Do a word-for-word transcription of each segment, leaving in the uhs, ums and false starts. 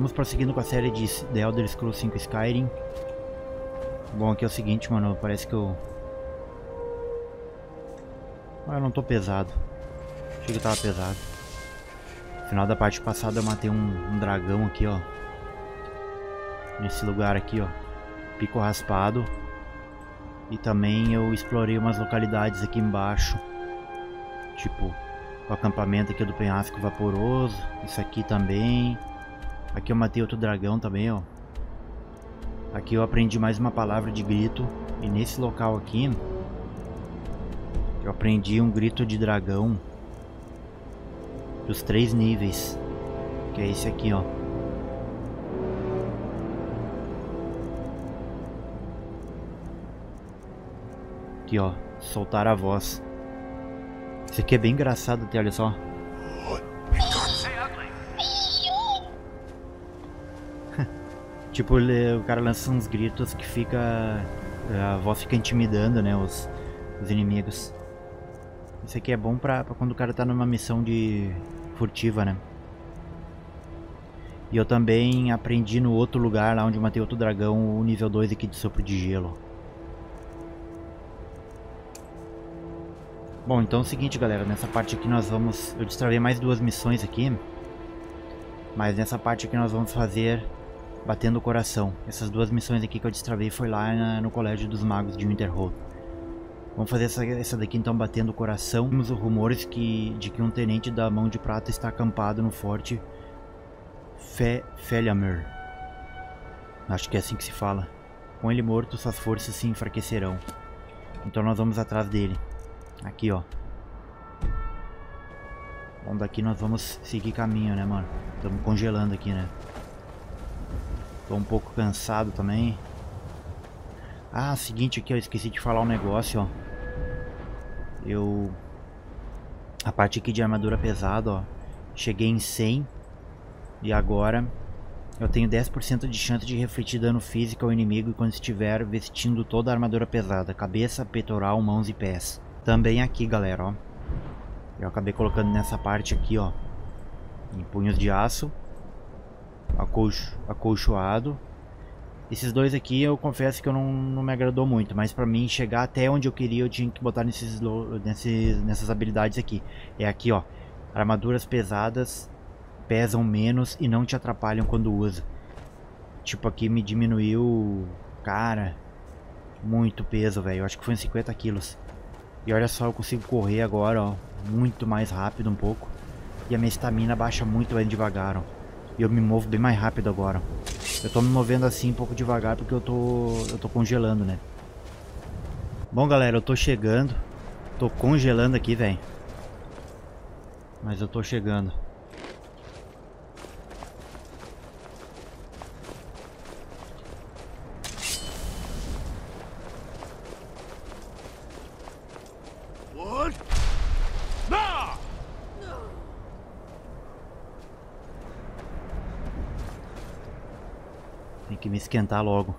vamos prosseguindo com a série de The Elder Scrolls cinco Skyrim. Bom, aqui é o seguinte, mano, parece que eu... Ah, eu não tô pesado. Achei que tava pesado. No final da parte passada eu matei um, um dragão aqui, ó. Nesse lugar aqui, ó. Pico raspado. E também eu explorei umas localidades aqui embaixo. Tipo, o acampamento aqui do penhasco vaporoso. Isso aqui também. Aqui eu matei outro dragão também, ó. Aqui eu aprendi mais uma palavra de grito. E nesse local aqui eu aprendi um grito de dragão dos três níveis, que é esse aqui, ó. Aqui, ó, soltar a voz. Isso aqui é bem engraçado até, olha só. Tipo, ele, o cara lança uns gritos que fica... A voz fica intimidando, né, os, os inimigos. Isso aqui é bom pra, pra quando o cara tá numa missão de furtiva, né. E eu também aprendi no outro lugar, lá onde eu matei outro dragão, o nível dois aqui de sopro de gelo. Bom, então é o seguinte, galera, nessa parte aqui nós vamos... Eu destravei mais duas missões aqui. Mas nessa parte aqui nós vamos fazer batendo o coração. Essas duas missões aqui que eu destravei foi lá na, no Colégio dos Magos de Winterhold. Vamos fazer essa, essa daqui então, batendo o coração. Temos rumores que, de que um tenente da Mão de Prata está acampado no forte Fe, Felhamir. Acho que é assim que se fala. Com ele morto, suas forças se enfraquecerão. Então nós vamos atrás dele. Aqui, ó. Bom, daqui nós vamos seguir caminho, né, mano? Estamos congelando aqui, né? Tô um pouco cansado também. Ah, seguinte aqui, eu esqueci de falar um negócio, ó. Eu... A parte aqui de armadura pesada, ó. Cheguei em cem. E agora eu tenho dez por cento de chance de refletir dano físico ao inimigo quando estiver vestindo toda a armadura pesada. Cabeça, peitoral, mãos e pés. Também aqui, galera, ó. Eu acabei colocando nessa parte aqui, ó. Em punhos de aço. Acolcho, acolchoado. Esses dois aqui eu confesso que eu não, não me agradou muito. Mas pra mim chegar até onde eu queria eu tinha que botar nesses, nesses, nessas habilidades aqui. É aqui, ó. Armaduras pesadas pesam menos e não te atrapalham quando usa. Tipo, aqui me diminuiu... Cara... Muito peso, velho. Acho que foi uns cinquenta quilos. E olha só, eu consigo correr agora, ó. Muito mais rápido um pouco. E a minha estamina baixa muito bem devagar, ó. E eu me movo bem mais rápido agora. Eu tô me movendo assim um pouco devagar porque eu tô, eu tô congelando, né? Bom, galera, eu tô chegando. Tô congelando aqui, velho. Mas eu tô chegando. Tem que me esquentar logo.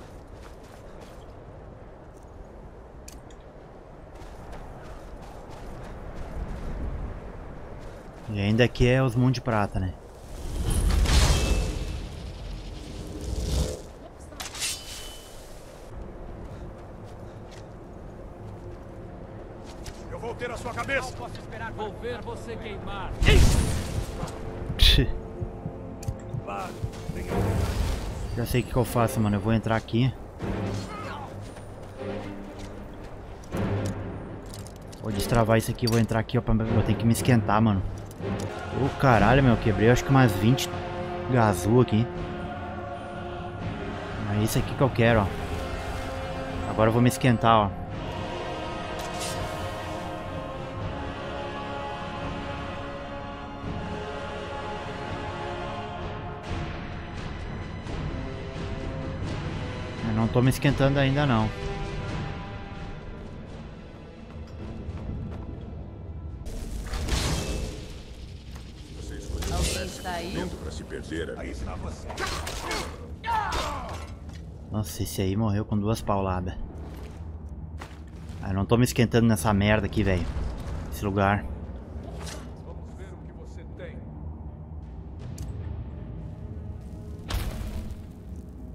E ainda aqui é os Mão de Prata, né? Eu vou ter a sua cabeça. Não posso esperar, vou ver você queimar. Já sei o que, que eu faço, mano. Eu vou entrar aqui. Vou destravar isso aqui. Vou entrar aqui, ó. Pra... Eu tenho que me esquentar, mano. Ô, oh, caralho, meu. Quebrei acho que umas vinte gazu aqui. É isso aqui que eu quero, ó. Agora eu vou me esquentar, ó. Não tô me esquentando ainda não. Alguém está aí? Para se perder aí. Nossa, esse aí morreu com duas pauladas. Ah, eu não tô me esquentando nessa merda aqui, velho. Esse lugar. Vamos ver o que você tem.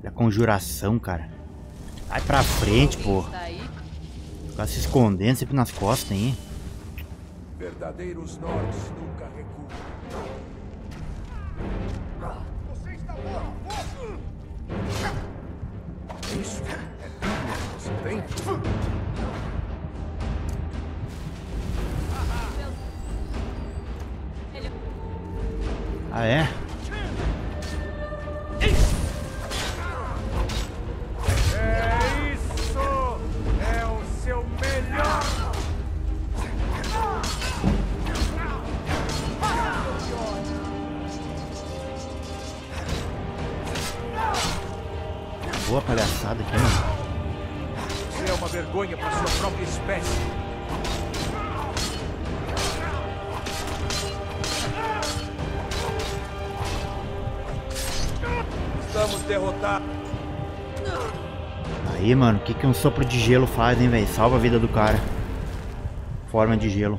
Da conjuração, cara. Vai pra frente, pô. Ficar se escondendo sempre nas costas, hein? Verdadeiros nortes nunca recuam. Você está morto! Isso é tudo que você tem? Ah, é? É isso! É o seu melhor! Boa palhaçada aqui, mano. Você é uma vergonha para sua própria espécie. Estamos derrotados. Aí, mano, o que, que um sopro de gelo faz, hein, velho? Salva a vida do cara. Forma de gelo.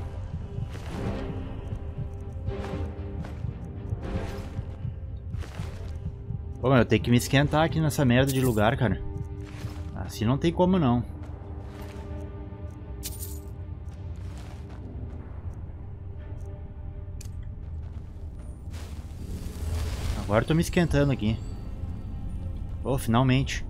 Pô, mano, eu tenho que me esquentar aqui nessa merda de lugar, cara. Assim não tem como, não. Agora eu tô me esquentando aqui. Oh, finalmente.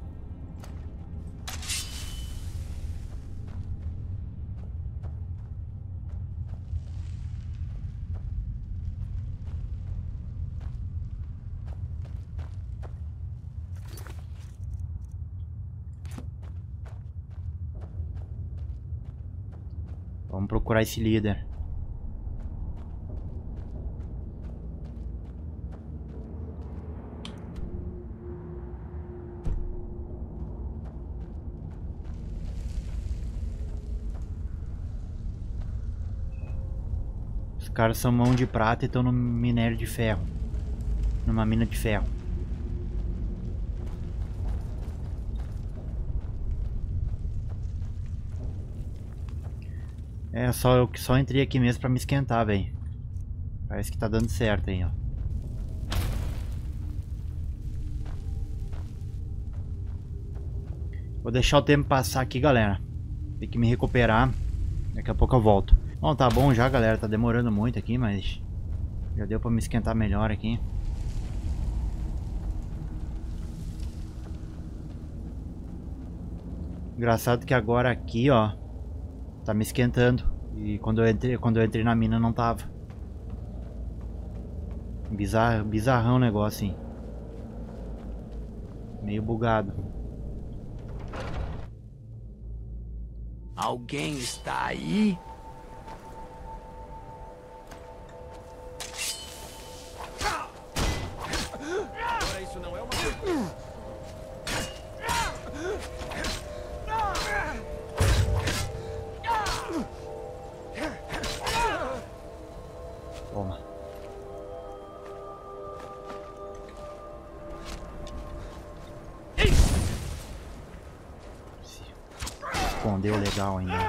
Vamos procurar esse líder. Os caras são mão de prata e estão no minério de ferro. Numa mina de ferro. É, só eu que só entrei aqui mesmo pra me esquentar, velho. Parece que tá dando certo aí, ó. Vou deixar o tempo passar aqui, galera. Tem que me recuperar. Daqui a pouco eu volto. Bom, tá bom já, galera. Tá demorando muito aqui, mas já deu pra me esquentar melhor aqui. Engraçado que agora aqui, ó, tá me esquentando. E quando eu entrei, quando eu entrei na mina não tava. Bizarro, bizarrão o negócio, hein. Meio bugado. Alguém está aí? Agora isso não é uma coisa. Toma. Se escondeu legal ainda.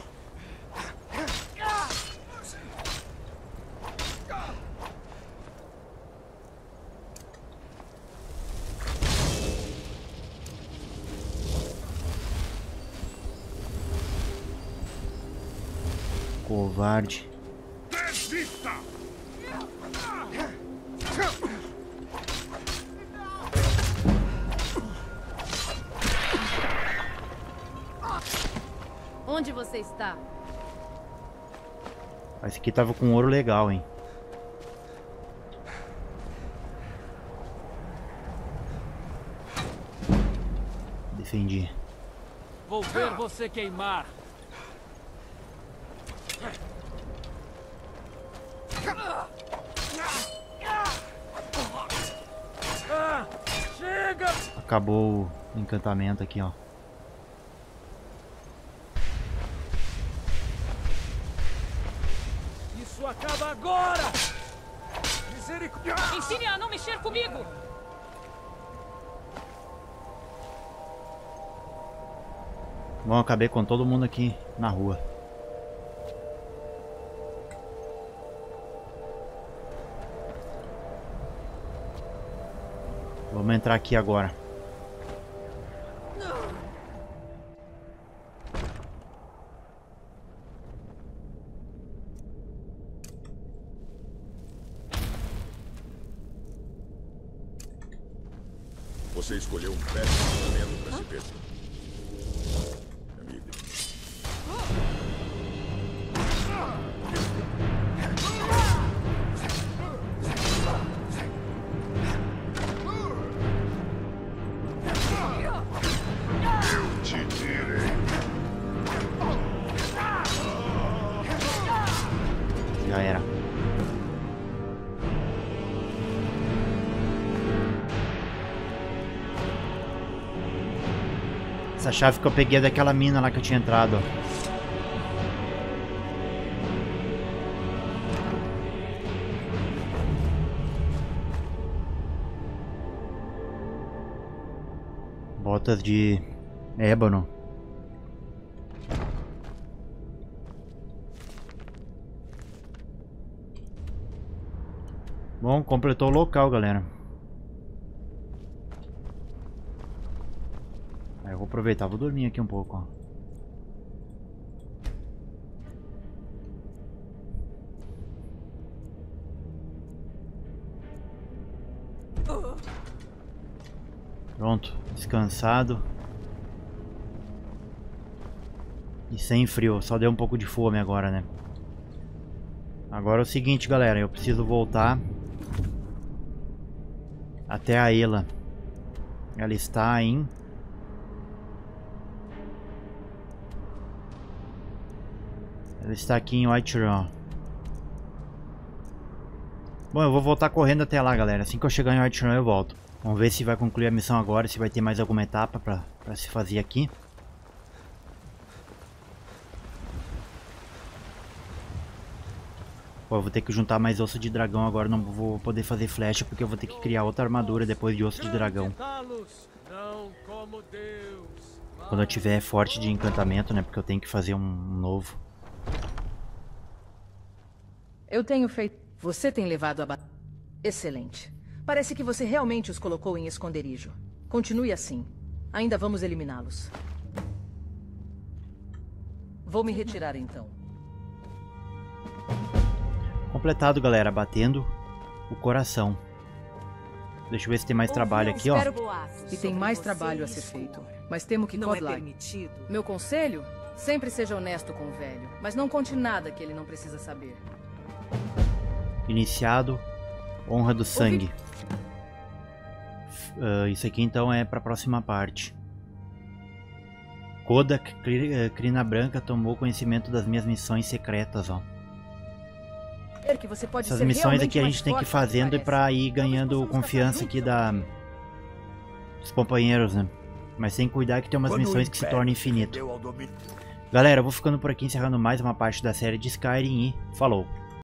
Covarde. Desista! Onde você está? Esse aqui tava com ouro legal, hein. Defendi. Vou ver você queimar. Ah, chega! Acabou o encantamento aqui, ó. Isso acaba agora! Misericórdia! Ensine a não mexer comigo! Bom, acabei com todo mundo aqui na rua. Vamos entrar aqui agora. Você escolheu um péssimo momento para se perder. Amigo. Eu te direi. Já era. Essa chave que eu peguei é daquela mina lá que eu tinha entrado, ó. Botas de ébano. Bom, completou o local, galera. Aí eu vou aproveitar, vou dormir aqui um pouco, ó. Pronto, descansado. E sem frio, só deu um pouco de fome agora, né? Agora é o seguinte, galera, eu preciso voltar até a Ela. Ela está em... Ela está aqui em Whiterun. Bom, eu vou voltar correndo até lá, galera. Assim que eu chegar em Whiterun eu volto. Vamos ver se vai concluir a missão agora, se vai ter mais alguma etapa pra, pra se fazer aqui. Pô, eu vou ter que juntar mais osso de dragão agora, não vou poder fazer flecha porque eu vou ter que criar outra armadura depois de osso de dragão. Quando eu tiver forte de encantamento, né, porque eu tenho que fazer um novo. Eu tenho feito... Você tem levado a batalha. Excelente. Parece que você realmente os colocou em esconderijo. Continue assim. Ainda vamos eliminá-los. Vou me retirar então. Completado, galera. Batendo o coração. Deixa eu ver se tem mais trabalho aqui, ó. E tem mais trabalho a ser feito. Mas temo que não é Kodlai... permitido. Meu conselho? Sempre seja honesto com o velho. Mas não conte nada que ele não precisa saber. Iniciado. Honra do sangue. Uh, isso aqui então é para a próxima parte. Kodak, Crina Branca tomou conhecimento das minhas missões secretas, ó. Que você pode Essas ser missões aqui a gente tem que ir forte, fazendo para ir ganhando confiança aqui da dos companheiros, né? Mas sem cuidar que tem umas Quando missões que se tornam infinitas. Galera, eu vou ficando por aqui encerrando mais uma parte da série de Skyrim e falou!